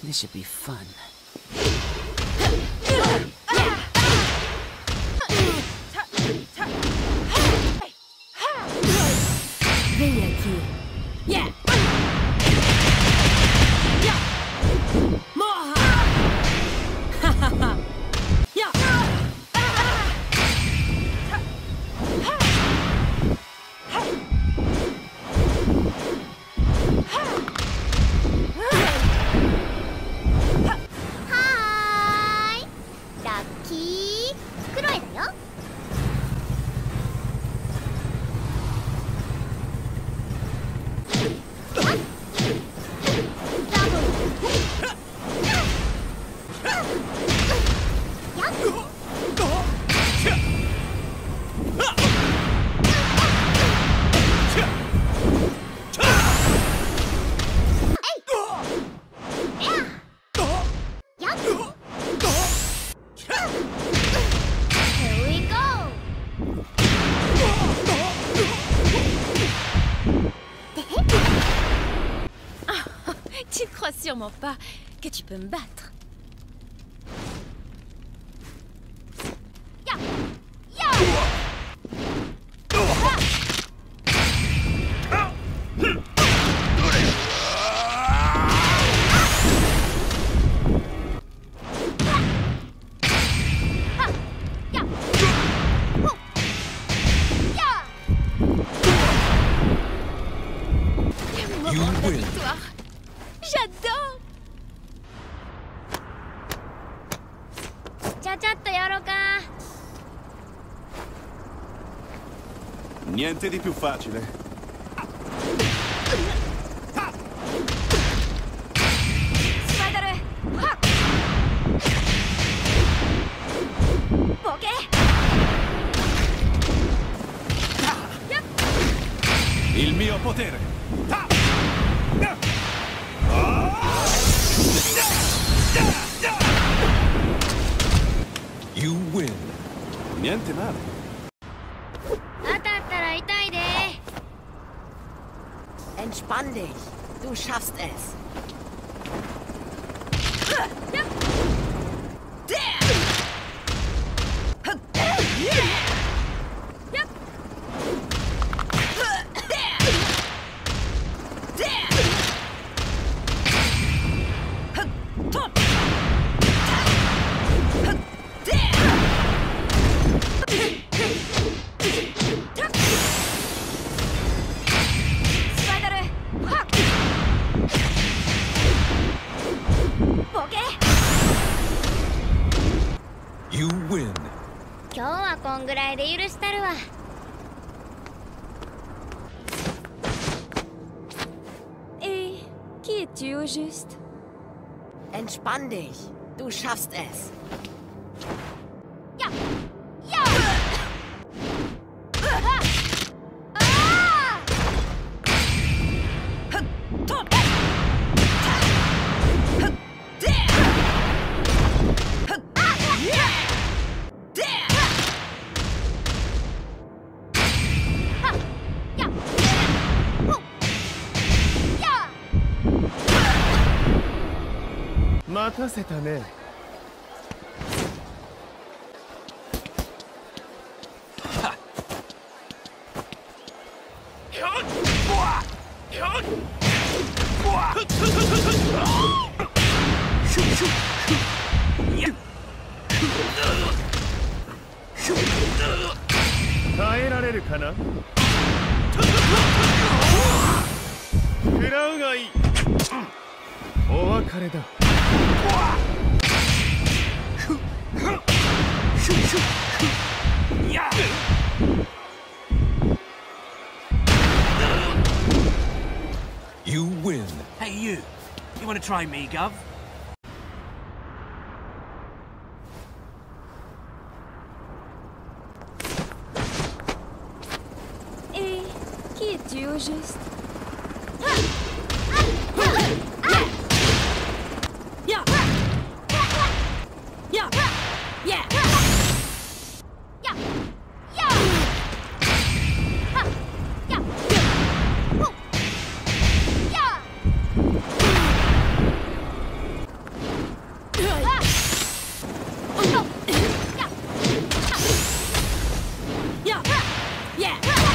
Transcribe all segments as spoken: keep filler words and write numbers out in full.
This should be fun. Vem aqui. Yeah. Morra. Yeah. Tu crois sûrement pas que tu peux me battre. Le moment de la victoire. J'adore. ちゃちゃっとやろうか。 Niente di più facile. Spider! Poké! Il mio potere. You win. Niente male. 当たったら痛いで。 Entspann dich. Du schaffst es. You win. 今日はこんぐらいで許したるわ。 Et qui es-tu au juste? Entspann dich. Du schaffst es. Ja! Ja! Ah! Ja! 待たせたね。耐えられるかな。食らうがいい。お別れだ。 You win. Hey, you. You want to try me, Gov? Et qui es-tu au juste? Yeah! Yeah! Yeah! Ja! Ja! Ha! Ja! Hu! Ja! Yeah!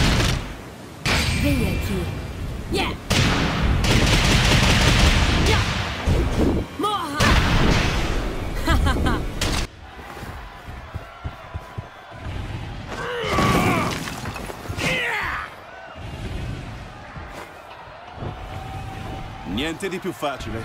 Vem aqui. Yeah! Yeah! Morra! Niente di più facile.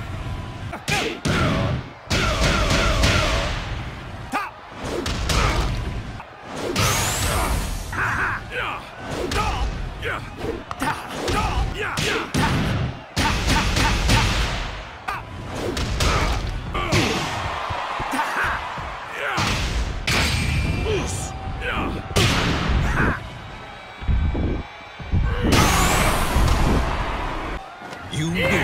You win.